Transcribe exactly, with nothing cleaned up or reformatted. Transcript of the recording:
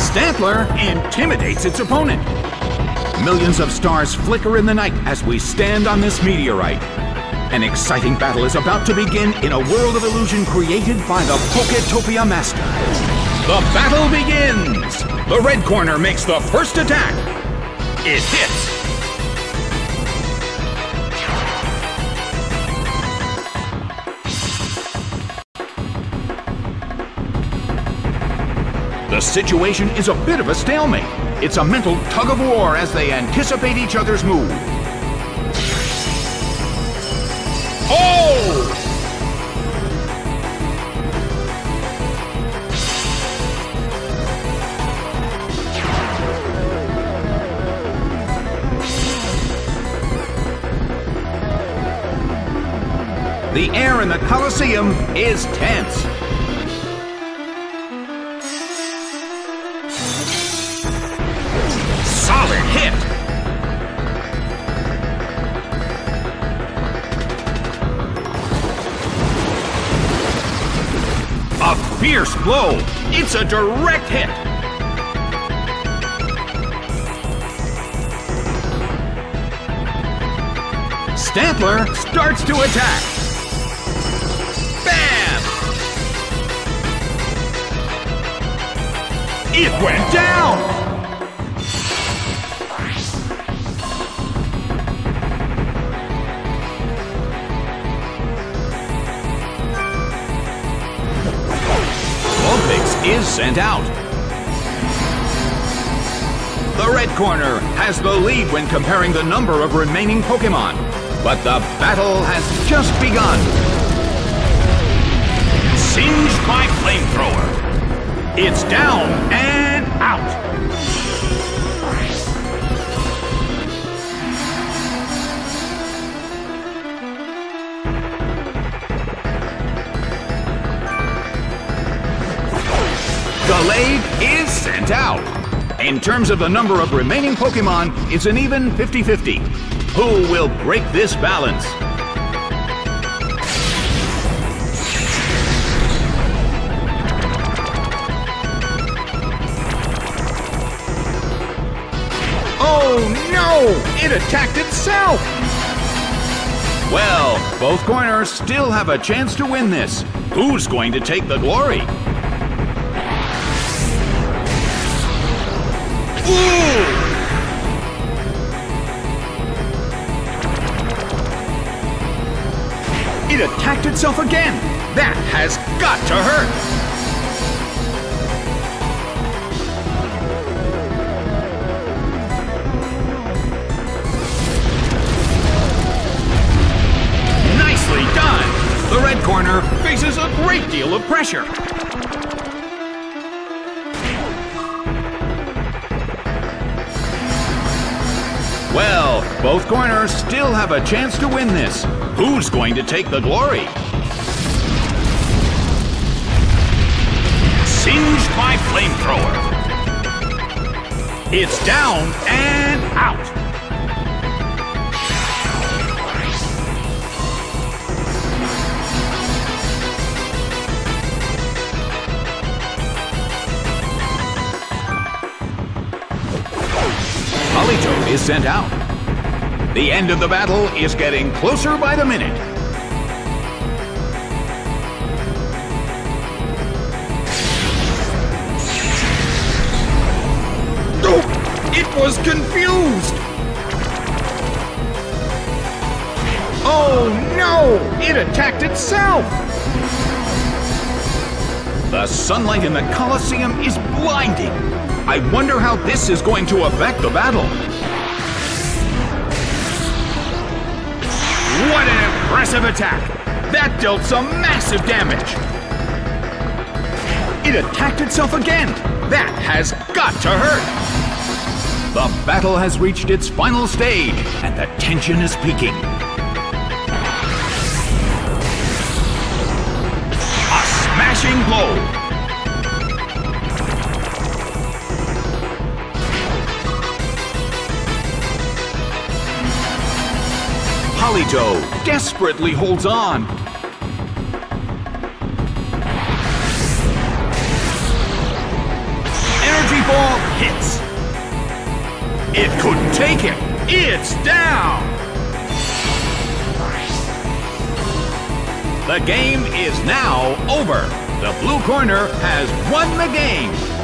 Stantler intimidates its opponent. Millions of stars flicker in the night as we stand on this meteorite. An exciting battle is about to begin in a world of illusion created by the Poketopia Master. The battle begins! The red corner makes the first attack. It hits. The situation is a bit of a stalemate. It's a mental tug of war as they anticipate each other's move. Oh! The air in the Colosseum is tense. Solid hit. A fierce blow. It's a direct hit. Stantler starts to attack. Bam! It went down! Vulpix is sent out. The red corner has the lead when comparing the number of remaining Pokémon, but the battle has just begun. Singed by Flamethrower. It's down and out. Gallade is sent out. In terms of the number of remaining Pokémon, it's an even fifty fifty. Who will break this balance? Oh no! It attacked itself! Well, both corners still have a chance to win this. Who's going to take the glory? Ooh! It attacked itself again! That has got to hurt! Nicely done! The red corner faces a great deal of pressure. Well, both corners still have a chance to win this. Who's going to take the glory? Singed by Flamethrower. It's down and out. Politoed is sent out. The end of the battle is getting closer by the minute. Oh, it was confused! Oh no! It attacked itself! The sunlight in the Colosseum is blinding. I wonder how this is going to affect the battle. What an impressive attack! That dealt some massive damage! It attacked itself again! That has got to hurt! The battle has reached its final stage, and the tension is peaking. A smashing blow! Politoed desperately holds on. Energy Ball It couldn't take it. It's down. The game is now over. The blue corner has won the game.